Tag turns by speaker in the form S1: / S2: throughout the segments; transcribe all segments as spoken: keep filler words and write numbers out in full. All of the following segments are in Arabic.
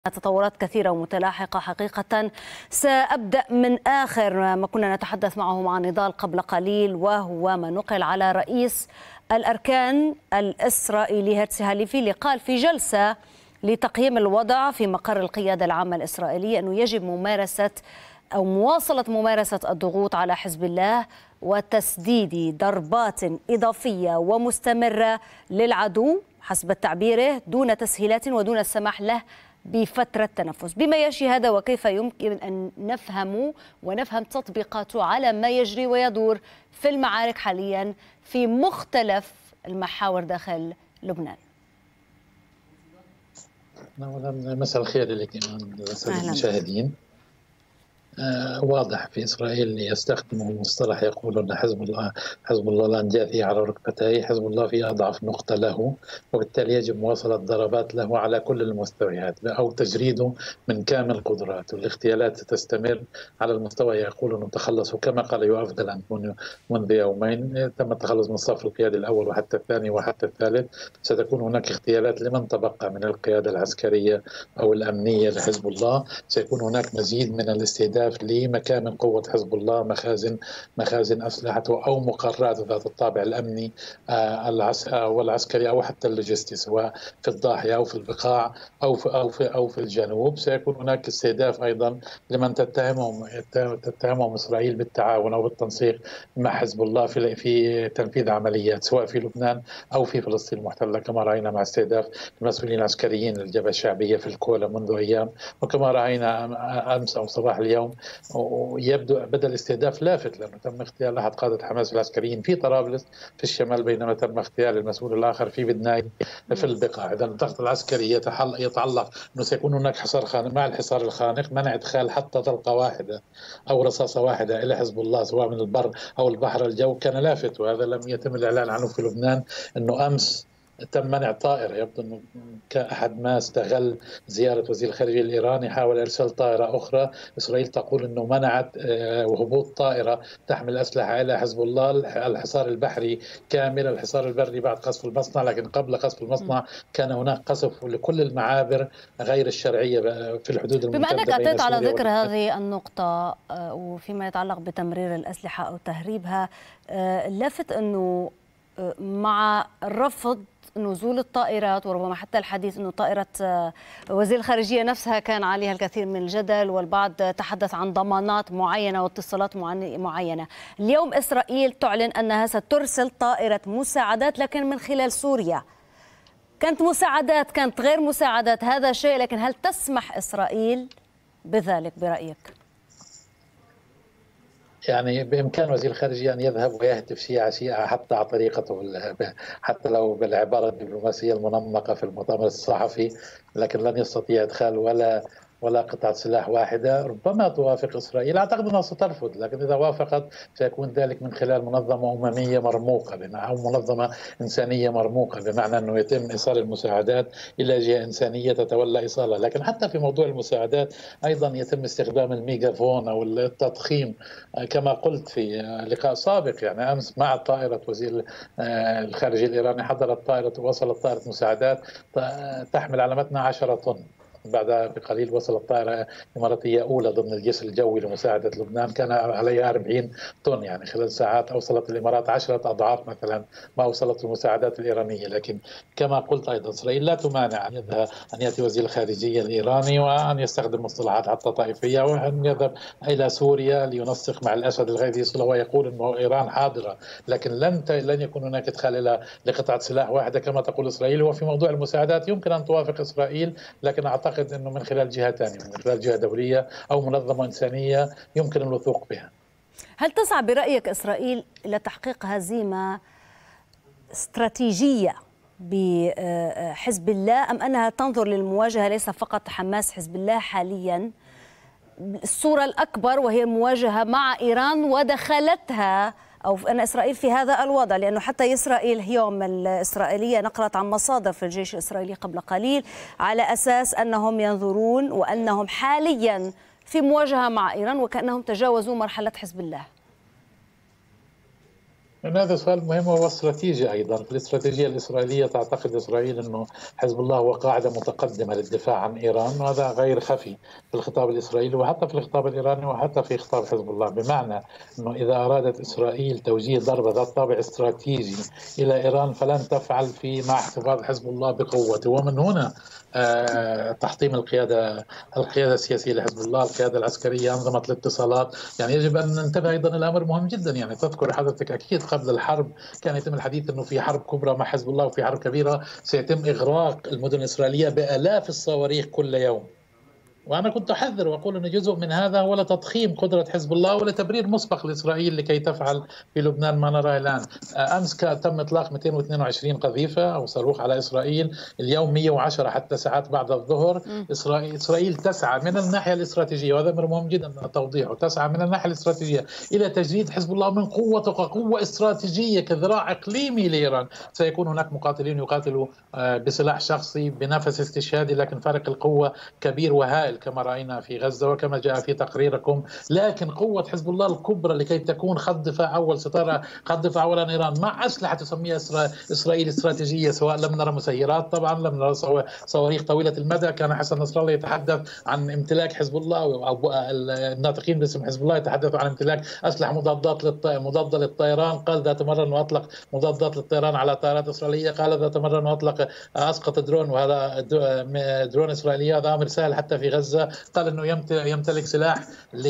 S1: تطورات كثيرة ومتلاحقة حقيقة. سأبدأ من آخر ما كنا نتحدث معه مع نضال قبل قليل، وهو ما نقل على رئيس الأركان الإسرائيلي هرتزي هاليفي، اللي قال في جلسة لتقييم الوضع في مقر القيادة العامة الإسرائيلية أنه يجب ممارسة أو مواصلة ممارسة الضغوط على حزب الله وتسديد ضربات إضافية ومستمرة للعدو حسب تعبيره دون تسهيلات ودون السماح له بفترة تنفس. بما يشي هذا وكيف يمكن أن نفهم ونفهم تطبيقاته على ما يجري ويدور في المعارك حاليا في مختلف المحاور داخل لبنان؟
S2: مساء الخير لك المشاهدين. آه واضح في إسرائيل يستخدموا مصطلح يقولون حزب الله حزب الله الآن جاثي على ركبتيه، حزب الله في أضعف نقطة له، وبالتالي يجب مواصلة ضربات له على كل المستويات أو تجريده من كامل قدراته. الاغتيالات تستمر على المستوى، يقولون تخلصوا كما قال يؤاف جالانت منذ يومين، تم التخلص من الصف القيادي الأول وحتى الثاني وحتى الثالث. ستكون هناك اغتيالات لمن تبقى من القيادة العسكرية أو الأمنية لحزب الله. سيكون هناك مزيد من الاستهداف لمكامن قوة حزب الله، مخازن مخازن أسلحته أو مقرات ذات الطابع الأمني والعسكري أو حتى اللوجستي، سواء في الضاحية أو في البقاع أو في أو في أو في الجنوب. سيكون هناك استهداف أيضا لمن تتهمهم تتهمهم إسرائيل بالتعاون أو بالتنسيق مع حزب الله في في تنفيذ عمليات سواء في لبنان أو في فلسطين المحتلة، كما رأينا مع استهداف المسؤولين العسكريين للجبهة الشعبية في الكولا منذ أيام، وكما رأينا أمس أو صباح اليوم. ويبدو بدا الاستهداف لافت لانه تم اغتيال احد قاده حماس العسكريين في طرابلس في الشمال، بينما تم اغتيال المسؤول الاخر في بدناي في البقاع. اذا الضغط العسكري يتعلق انه سيكون هناك حصار خانق، مع الحصار الخانق منع ادخال حتى طلقه واحده او رصاصه واحده الى حزب الله سواء من البر او البحر الجو كان لافت، وهذا لم يتم الاعلان عنه في لبنان. انه امس تم منع طائرة، يبدو أنه كأحد ما استغل زيارة وزير الخارجية الإيراني حاول إرسال طائرة أخرى. إسرائيل تقول أنه منعت هبوط طائرة تحمل أسلحة إلى حزب الله. الحصار البحري كامل، الحصار البري بعد قصف المصنع، لكن قبل قصف المصنع كان هناك قصف لكل المعابر غير الشرعية في الحدود الممتدة.
S1: بما أنك أتيت على ذكر هذه النقطة وفيما يتعلق بتمرير الأسلحة أو تهريبها، لافت أنه مع الرفض نزول الطائرات وربما حتى الحديث أنه طائرة وزير الخارجية نفسها كان عليها الكثير من الجدل، والبعض تحدث عن ضمانات معينة واتصالات معينة. اليوم إسرائيل تعلن أنها سترسل طائرة مساعدات لكن من خلال سوريا. كانت مساعدات كانت غير مساعدات هذا شيء، لكن هل تسمح إسرائيل بذلك برأيك؟
S2: يعني بإمكان وزير الخارجية أن يذهب ويهتف شيعة شيعة حتى على طريقته، حتى لو بالعبارة الدبلوماسية المنمقة في المؤتمر الصحفي، لكن لن يستطيع إدخال ولا ولا قطعة سلاح واحدة. ربما توافق إسرائيل، أعتقد أنها سترفض، لكن إذا وافقت سيكون ذلك من خلال منظمة أممية مرموقة أو منظمة إنسانية مرموقة، بمعنى أنه يتم إيصال المساعدات إلى جهة إنسانية تتولى إيصالها. لكن حتى في موضوع المساعدات أيضا يتم استخدام الميجافون أو التضخيم كما قلت في لقاء سابق. يعني أمس مع طائرة وزير الخارجية الإيراني حضرت طائرة وصلت طائرة مساعدات تحمل على متنها عشرة طن. بعدها بقليل وصلت طائرة إماراتية أولى ضمن الجيش الجوي لمساعدة لبنان كان عليها أربعين طن، يعني خلال ساعات أوصلت الإمارات عشرة أضعاف مثلا ما أوصلت المساعدات الإيرانية. لكن كما قلت أيضا إسرائيل لا تمانع أن يذهب أن يأتي وزير الخارجية الإيراني وأن يستخدم مصطلحات حتى طائفية وأن يذهب إلى سوريا لينسق مع الأسد الغيثي ويقول أنه إيران حاضرة، لكن لن لن يكون هناك إدخال إلى لقطعة سلاح واحدة كما تقول إسرائيل. وفي موضوع المساعدات يمكن أن توافق إسرائيل، لكن أعتقد أعتقد أنه من خلال جهة ثانية، من خلال جهة دولية أو منظمة إنسانية يمكن الوثوق بها.
S1: هل تسعى برأيك إسرائيل إلى تحقيق هزيمة استراتيجية بحزب الله، أم أنها تنظر للمواجهة ليس فقط حماس حزب الله حاليا، الصورة الأكبر وهي المواجهة مع إيران ودخلتها أو أن إسرائيل في هذا الوضع؟ لأنه حتى إسرائيل اليوم الإسرائيلية نقلت عن مصادر في الجيش الإسرائيلي قبل قليل على أساس أنهم ينظرون وأنهم حاليا في مواجهة مع إيران وكأنهم تجاوزوا مرحلة حزب الله.
S2: هذا سؤال مهم وهو استراتيجي أيضا. في الاستراتيجية الإسرائيلية تعتقد إسرائيل أنه حزب الله هو قاعدة متقدمة للدفاع عن إيران، وهذا غير خفي في الخطاب الإسرائيلي وحتى في الخطاب الإيراني وحتى في خطاب حزب الله، بمعنى أنه إذا أرادت إسرائيل توجيه ضربة ذات طابع استراتيجي إلى إيران فلن تفعل في مع احتفاظ حزب الله بقوته. ومن هنا آه تحطيم القيادة القيادة السياسية لحزب الله، القيادة العسكرية، أنظمة الاتصالات. يعني يجب أن ننتبه أيضا، الأمر مهم جدا. يعني تذكر حضرتك أكيد قبل الحرب كان يتم الحديث أنه في حرب كبرى مع حزب الله وفي حرب كبيرة سيتم إغراق المدن الإسرائيلية بآلاف الصواريخ كل يوم. وأنا كنت أحذر وأقول أن جزء من هذا هو لتضخيم قدرة حزب الله ولتبرير مسبق لإسرائيل لكي تفعل في لبنان ما نراه الآن. أمس تم إطلاق مئتين واثنين وعشرين قذيفة أو صاروخ على إسرائيل، اليوم مئة وعشرة حتى ساعات بعد الظهر. إسرائيل, إسرائيل تسعى من الناحية الاستراتيجية، وهذا أمر مهم جدا توضيحه، تسعى من الناحية الاستراتيجية إلى تجريد حزب الله من قوته كقوة استراتيجية كذراع إقليمي لإيران. سيكون هناك مقاتلين يقاتلوا بسلاح شخصي بنفس استشهادي، لكن فرق القوة كبير وهائل كما رأينا في غزة وكما جاء في تقريركم. لكن قوة حزب الله الكبرى لكي تكون خط دفاع أول، سترى خط دفاع أول عن إيران مع أسلحة تسميها إسرائيل استراتيجية، سواء لم نرى مسيرات طبعا، لم نرى صواريخ طويلة المدى. كان حسن نصر الله يتحدث عن امتلاك حزب الله، أو الناطقين باسم حزب الله يتحدثوا عن امتلاك أسلحة مضادات للط... مضادة للطيران. قال ذات مرة أنه أطلق مضادات للطيران على طائرات إسرائيلية. قال ذات مرة أنه أطلق أسقط درون، وهذا درون إسرائيلي، هذا أمر سهل حتى في غزة. قال انه يمتلك سلاح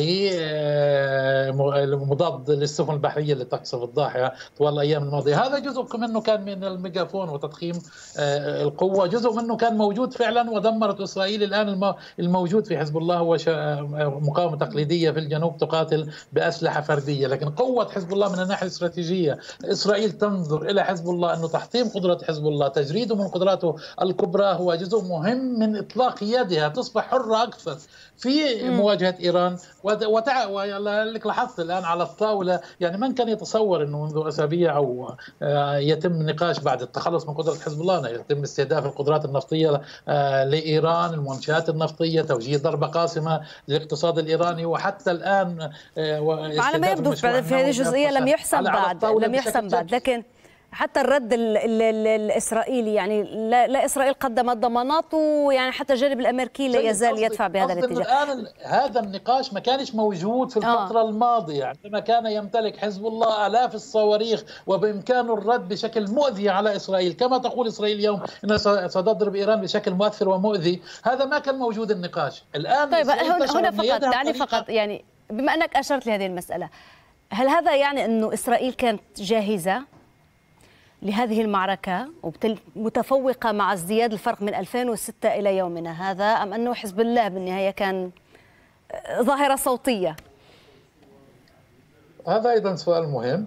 S2: مضاد للسفن البحريه اللي تقصف الضاحيه طوال الايام الماضيه. هذا جزء منه كان من الميجافون وتضخيم القوه، جزء منه كان موجود فعلا ودمرت اسرائيل. الان الموجود في حزب الله هو مقاومه تقليديه في الجنوب تقاتل باسلحه فرديه. لكن قوه حزب الله من الناحيه الاستراتيجيه، اسرائيل تنظر الى حزب الله انه تحطيم قدره حزب الله، تجريده من قدراته الكبرى هو جزء مهم من اطلاق يدها، تصبح حره اكثر في مواجهة إيران. وتع... ولك لاحظت الآن على الطاولة، يعني من كان يتصور أنه منذ أسابيع أو يتم نقاش بعد التخلص من قدرة حزب الله يتم استهداف القدرات النفطية لإيران، المنشآت النفطية، توجيه ضربة قاسمة للاقتصاد الالإيراني. وحتى الآن
S1: على ما يبدو في هذه الجزئية لم يحسم بعد لم يحسم بعد لكن حتى الرد ال ال ال الإسرائيلي، يعني لا, لا إسرائيل قدمت ضمانات، ويعني حتى الجانب الأمريكي لا يزال يدفع بهذا الاتجاه.
S2: الآن هذا النقاش ما كانش موجود في الفترة آه. الماضية، عندما كان يمتلك حزب الله آلاف الصواريخ وبإمكانه الرد بشكل مؤذي على إسرائيل، كما تقول إسرائيل اليوم أنها ستضرب إيران بشكل مؤثر ومؤذي. هذا ما كان موجود النقاش. الآن
S1: طيب هنا, هنا فقط دعني فقط يعني بما أنك أشرت لهذه المسألة، هل هذا يعني أنه إسرائيل كانت جاهزة لهذه المعركة ومتفوقة مع ازدياد الفرق من ألفين وستة إلى يومنا هذا، أم أنه حزب الله بالنهاية كان ظاهرة صوتية؟
S2: هذا أيضا سؤال مهم.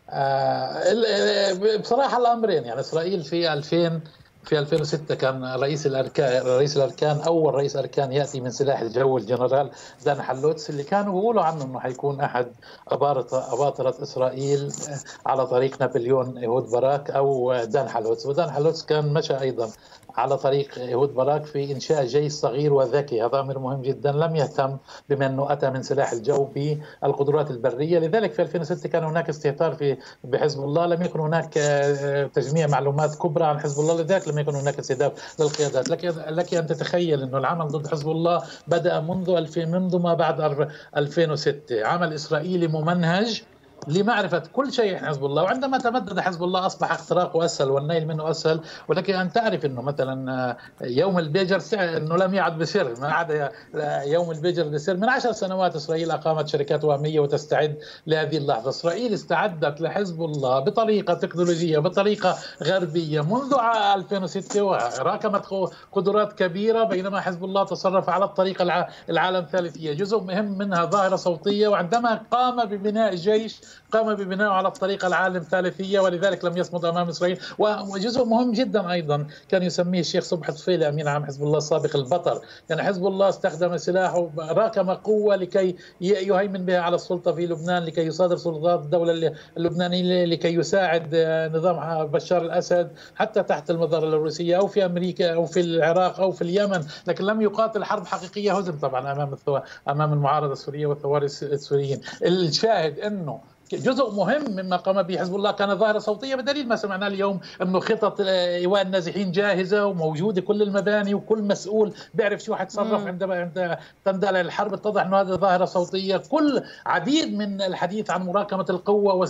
S2: بصراحة الأمرين، يعني إسرائيل في ألفين في ألفين وستة كان رئيس الأركان رئيس الأركان أول رئيس أركان يأتي من سلاح الجو، الجنرال دان حلوتس، اللي كانوا بيقولوا عنه أنه حيكون أحد أباطرة إسرائيل على طريق نابليون إيهود باراك أو دان حلوتس. ودان حلوتس كان مشى أيضا على طريق إيهود باراك في إنشاء جيش صغير وذكي. هذا أمر مهم جدا. لم يهتم بما أنه أتى من سلاح الجو بالقدرات البرية. لذلك في ألفين وستة كان هناك استهتار في بحزب الله، لم يكن هناك تجميع معلومات كبرى عن حزب الله، لذلك لم يكن هناك استهداف للقيادات. لك لك أن تتخيل أنه العمل ضد حزب الله بدأ منذ منذ ما بعد ألفين وستة، عمل إسرائيلي ممنهج لمعرفة كل شيء عن حزب الله. وعندما تمدد حزب الله أصبح اختراقه أسهل والنيل منه أسهل. ولكن أن تعرف أنه مثلا يوم البيجر أنه لم يعد بسر، ما عاد يوم البيجر بسر. من عشر سنوات إسرائيل أقامت شركات وهمية وتستعد لهذه اللحظة. إسرائيل استعدت لحزب الله بطريقة تكنولوجية، بطريقة غربية منذ ألفين وستة، وراكمت قدرات كبيرة، بينما حزب الله تصرف على الطريقة العالم الثالثية. جزء مهم منها ظاهرة صوتية. وعندما قام ببناء جيش قام ببناءه على الطريقة العالم الثالثية، ولذلك لم يصمد أمام إسرائيل. وجزء مهم جدا أيضا كان يسميه الشيخ صبحي طفيلي أمين عام حزب الله السابق البطل. يعني حزب الله استخدم سلاحه، راكم قوة لكي يهيمن بها على السلطة في لبنان، لكي يصادر سلطات الدولة اللبنانية، لكي يساعد نظام بشار الأسد حتى تحت المظلة الروسية أو في أمريكا أو في العراق أو في اليمن. لكن لم يقاتل حرب حقيقية، هزم طبعا أمام أمام المعارضة السورية والثوار السوريين. الشاهد أنه جزء مهم مما قام به حزب الله كان ظاهرة صوتية، بدليل ما سمعناه اليوم أنه خطط إيواء النازحين جاهزة وموجودة كل المباني، وكل مسؤول بيعرف شو حيتصرف عندما عند تندلع الحرب. اتضح أنه هذه ظاهرة صوتية. كل عديد من الحديث عن مراكمة القوة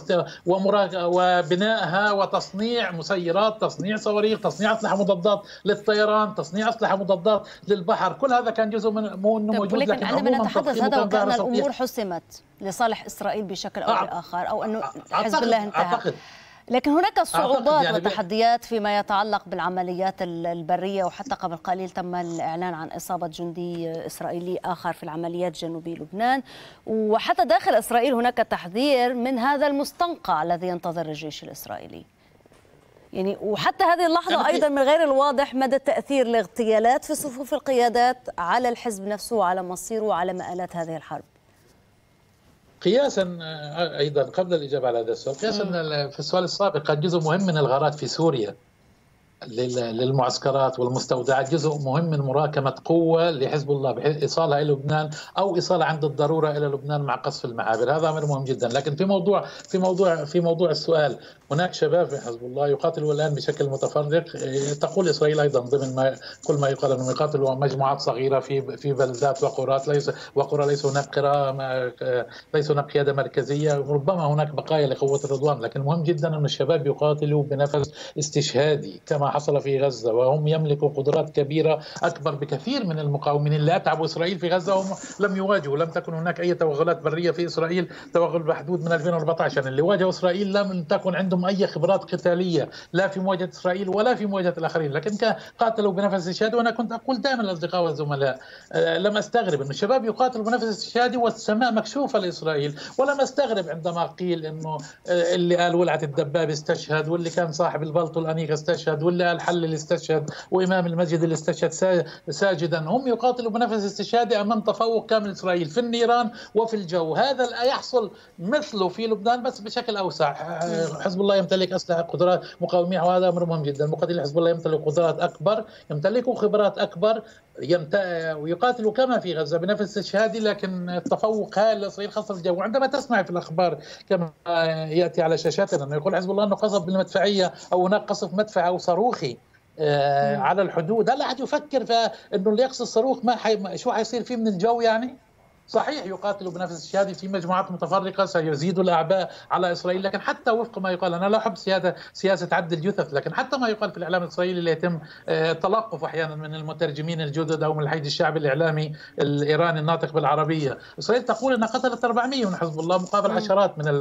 S2: وبنائها وتصنيع مسيرات، تصنيع صواريخ، تصنيع أسلحة مضادات للطيران، تصنيع أسلحة مضادات للبحر، كل هذا كان جزء من مو انه موجود.
S1: لكن, لكن عندما نتحدث هذا وكأن الأمور حسمت لصالح إسرائيل بشكل أو بآخر، أو أنه حزب الله انتهى. أعتقد. لكن هناك صعوبات يعني وتحديات فيما يتعلق بالعمليات البرية، وحتى قبل قليل تم الإعلان عن إصابة جندي إسرائيلي آخر في العمليات جنوبي لبنان، وحتى داخل إسرائيل هناك تحذير من هذا المستنقع الذي ينتظر الجيش الإسرائيلي. يعني وحتى هذه اللحظة أيضا من غير الواضح مدى تأثير الاغتيالات في صفوف القيادات على الحزب نفسه وعلى مصيره وعلى مآلات هذه الحرب.
S2: قياسا ايضا قبل الاجابه على هذا السؤال، قياسا في السؤال السابق كان جزء مهم من الغارات في سوريا للمعسكرات والمستودعات، جزء مهم من مراكمة قوة لحزب الله بحيث إيصالها إلى لبنان أو إيصالها عند الضرورة إلى لبنان مع قصف المعابر. هذا أمر مهم جدا. لكن في موضوع في موضوع في موضوع السؤال، هناك شباب في حزب الله يقاتلوا الآن بشكل متفرق. تقول إسرائيل أيضا ضمن ما كل ما يقال أنهم يقاتلوا مجموعات صغيرة في في بلدات وقرات، ليس وقرى ليس هناك قراءة، ليس هناك قيادة مركزية، ربما هناك بقايا لقوة الرضوان. لكن مهم جدا أن الشباب يقاتلوا بنفس استشهادي كما حصل في غزة، وهم يملكوا قدرات كبيرة أكبر بكثير من المقاومين اللي أتعبوا إسرائيل في غزة وهم لم يواجهوا. لم تكن هناك أي توغلات برية في إسرائيل، توغل محدود من ألفين وأربعة عشر. اللي واجهوا إسرائيل لم تكن عندهم أي خبرات قتالية لا في مواجهة إسرائيل ولا في مواجهة الآخرين، لكن قاتلوا بنفس استشهادي. وأنا كنت أقول دائما للأصدقاء والزملاء، لم أستغرب أن الشباب يقاتلوا بنفس استشهادي والسماء مكشوفة لإسرائيل، ولم أستغرب عندما قيل أنه اللي قال ولعة الدباب استشهد، واللي كان صاحب البلطو الأنيق استشهد، واللي قال حل اللي استشهد، وإمام المسجد اللي استشهد ساجدا. هم يقاتلوا بنفس استشهادي أمام تفوق كامل إسرائيل في النيران وفي الجو. هذا لا يحصل مثله في لبنان بس بشكل أوسع. حزب الله يمتلك أسلحة قدرات مقاومية، وهذا أمر مهم جدا. مقاتلي حزب الله يمتلك قدرات أكبر، يمتلكوا خبرات أكبر، يمت... ويقاتلوا كما في غزة بنفس استشهادي، لكن التفوق هائل لإسرائيل خاصة في الجو. عندما تسمع في الأخبار كما يأتي على شاشاتنا أنه يقول حزب الله أنه قصف بالمدفعية أو هناك قصف مدفعي أو صاروخي آه على الحدود، هل أحد يفكر في أنه اللي يقصف الصاروخ ما حي... شو حيصير فيه من الجو؟ يعني صحيح يقاتلوا بنفس الشهادة في مجموعات متفرقة سيزيدوا الأعباء على إسرائيل، لكن حتى وفق ما يقال، أنا لا أحب سياسة سياسة عد الجثث، لكن حتى ما يقال في الإعلام الإسرائيلي اللي يتم التلقف أحيانا من المترجمين الجدد أو من الحيد الشعبي الإعلامي الإيراني الناطق بالعربية، إسرائيل تقول أنها قتلت أربعمية من حزب الله مقابل عشرات من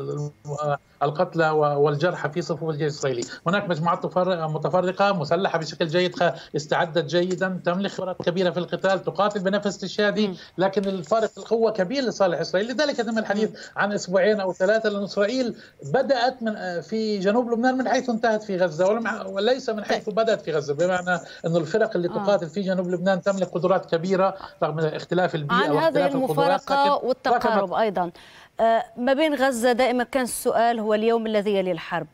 S2: القتلى والجرحى في صفوف الجيش الإسرائيلي. هناك مجموعات متفرقة مسلحة بشكل جيد، استعدت جيدا، تملك خبرات كبيرة في القتال، تقاتل بنفس استشهادي، لكن الفارق القوة كبير لصالح إسرائيل. لذلك يتم الحديث عن أسبوعين أو ثلاثة، لأن إسرائيل بدأت من في جنوب لبنان من حيث انتهت في غزة، وليس من حيث بدأت في غزة، بمعنى أن الفرق اللي تقاتل في جنوب لبنان تملك قدرات كبيرة رغم اختلاف البيئة
S1: عن هذه المفارقة والتقارب. أيضا ما بين غزة دائما كان السؤال هو اليوم الذي يلي الحرب.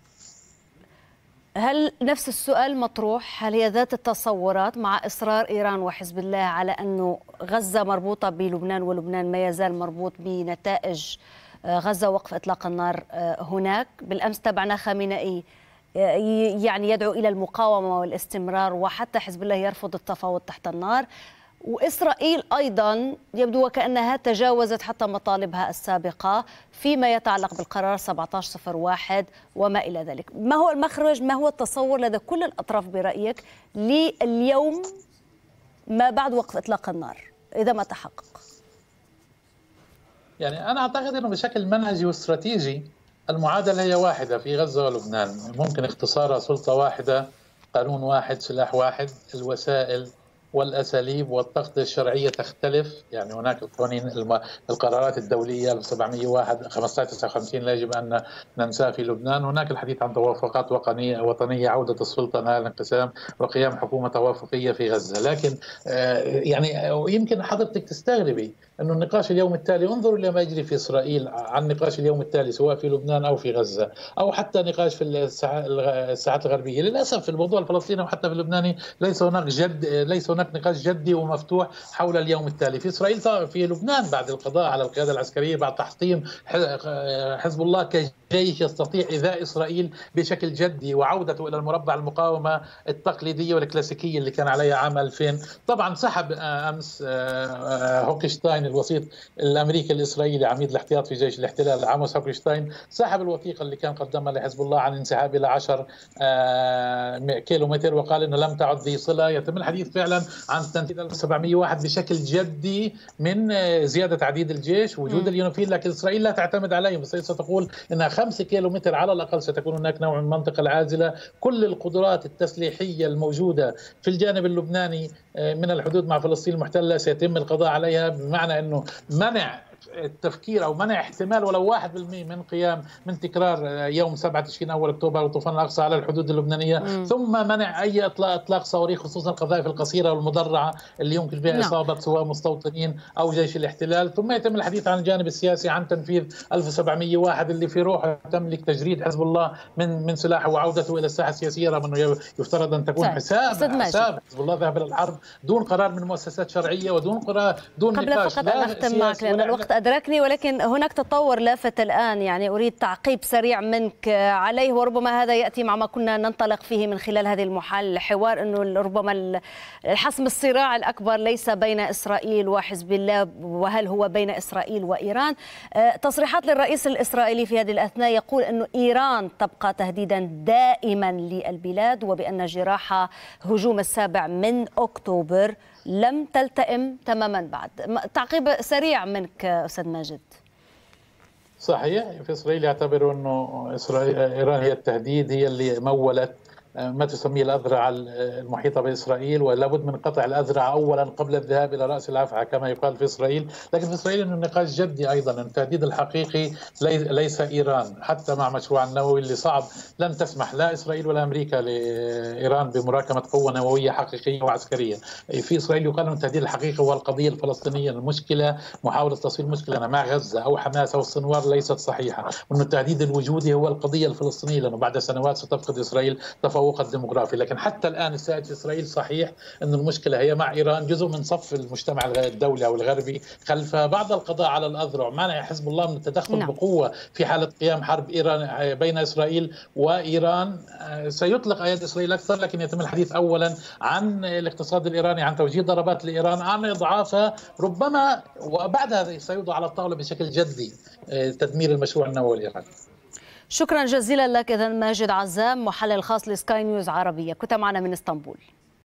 S1: هل نفس السؤال مطروح؟ هل هي ذات التصورات مع إصرار إيران وحزب الله على أنه غزة مربوطة بلبنان ولبنان ما يزال مربوط بنتائج غزة ووقف إطلاق النار هناك؟ بالأمس تابعنا خامنئي يعني يدعو إلى المقاومة والاستمرار، وحتى حزب الله يرفض التفاوض تحت النار، وإسرائيل أيضا يبدو وكأنها تجاوزت حتى مطالبها السابقة فيما يتعلق بالقرار سبعة عشر صفر واحد وما إلى ذلك. ما هو المخرج، ما هو التصور لدى كل الأطراف برأيك لليوم ما بعد وقف إطلاق النار إذا ما تحقق؟
S2: يعني أنا أعتقد أنه بشكل منهجي واستراتيجي المعادلة هي واحدة في غزة ولبنان، ممكن اختصارها سلطة واحدة، قانون واحد، سلاح واحد. الوسائل والأساليب والتغطية الشرعية تختلف، يعني هناك القوانين القرارات الدولية ألف وسبعمئة وواحد خمسة عشر تسعة وخمسين لا يجب أن ننساه في لبنان. هناك الحديث عن توافقات وطنية وطنية، عودة السلطة نهاية الانقسام، وقيام حكومة توافقية في غزة. لكن يعني يمكن حضرتك تستغربي أنه النقاش اليوم التالي، انظروا إلى ما يجري في إسرائيل عن نقاش اليوم التالي سواء في لبنان أو في غزة، أو حتى نقاش في الساعات الغربية. للأسف في الموضوع الفلسطيني وحتى في اللبناني ليس هناك جد، ليس هناك هناك نقاش جدي ومفتوح حول اليوم التالي. في إسرائيل في لبنان بعد القضاء على القيادة العسكرية، بعد تحطيم حزب الله كجيش يستطيع إيذاء إسرائيل بشكل جدي وعودته إلى المربع المقاومة التقليدية والكلاسيكية اللي كان عليها عام ألفين. طبعا سحب أمس هوكشتاين الوسيط الأمريكي الإسرائيلي عميد الاحتياط في جيش الاحتلال عاموس هوكشتاين، سحب الوثيقة اللي كان قدمها لحزب الله عن انسحاب إلى عشرة كيلو متر، وقال إنه لم تعد ذي صلة. يتم الحديث فعلا عن تنفيذ ألف وسبعمئة وواحد بشكل جدي من زيادة عديد الجيش، وجود اليونيفيل، لكن إسرائيل لا تعتمد عليهم. إسرائيل ستقول إنها خمسة كيلو متر على الأقل ستكون هناك نوع من المنطقة العازلة. كل القدرات التسليحية الموجودة في الجانب اللبناني من الحدود مع فلسطين المحتلة سيتم القضاء عليها، بمعنى أنه منع التفكير أو منع احتمال ولو واحد بالمئة من قيام من تكرار يوم سبعة تشرين أول أكتوبر وطوفان الأقصى على الحدود اللبنانية. مم. ثم منع أي إطلاق إطلاق صواريخ، خصوصا القذائف القصيرة والمدرعة اللي يمكن بها إصابة سواء مستوطنين أو جيش الاحتلال. ثم يتم الحديث عن الجانب السياسي عن تنفيذ ألف وسبعمئة وواحد اللي في روحه تملك تجريد حزب الله من من سلاحه وعودته إلى الساحة السياسية، رغم أنه يفترض أن تكون حساب حساب حزب الله ذهب إلى الحرب دون قرار من مؤسسات شرعية ودون قرار دون
S1: قبل
S2: نقاش.
S1: فقط أن أختم معك لأن الوقت أدركني، ولكن هناك تطور لافت الآن يعني أريد تعقيب سريع منك عليه، وربما هذا يأتي مع ما كنا ننطلق فيه من خلال هذه المحال الحوار، أنه ربما الحسم الصراع الأكبر ليس بين إسرائيل وحزب الله، وهل هو بين إسرائيل وإيران. تصريحات للرئيس الإسرائيلي في هذه الأثناء يقول أنه إيران تبقى تهديدا دائما للبلاد، وبأن جراح هجوم السابع من أكتوبر لم تلتئم تماما بعد. تعقيب سريع منك أستاذ ماجد.
S2: صحيح، في إسرائيل يعتبروا أنه إسرائيل إيران هي التهديد، هي اللي مولت ما تسميه الأذرع المحيطة بإسرائيل، ولا بد من قطع الأذرع أولا قبل الذهاب إلى رأس الأفعى كما يقال في إسرائيل. لكن في إسرائيل أنه النقاش جدي أيضا. التهديد الحقيقي ليس إيران، حتى مع مشروع النووي اللي صعب، لن تسمح لا إسرائيل ولا أمريكا لإيران بمراكمة قوة نووية حقيقية وعسكرية. في إسرائيل يقال أن التهديد الحقيقي هو القضية الفلسطينية. المشكلة محاولة تصوير مشكلة مع غزة أو حماس أو السنوار ليست صحيحة، وأن التهديد الوجودي هو القضية الفلسطينية، لأنه بعد سنوات ستفقد إسرائيل تفوق الديموغرافي. لكن حتى الآن السائد في إسرائيل صحيح أن المشكلة هي مع إيران، جزء من صف المجتمع الدولي أو الغربي خلفها. بعد القضاء على الأذرع منع حزب الله من التدخل نعم. بقوة في حالة قيام حرب إيران بين إسرائيل وإيران. سيطلق أياد إسرائيل أكثر، لكن يتم الحديث أولا عن الاقتصاد الإيراني، عن توجيه ضربات لإيران، عن إضعافها ربما، وبعدها سيوضع على الطاولة بشكل جدي تدمير المشروع النووي الإيراني.
S1: شكرا جزيلا لك إذن ماجد عزام، محلل خاص لسكاي نيوز عربية، كنت معنا من اسطنبول.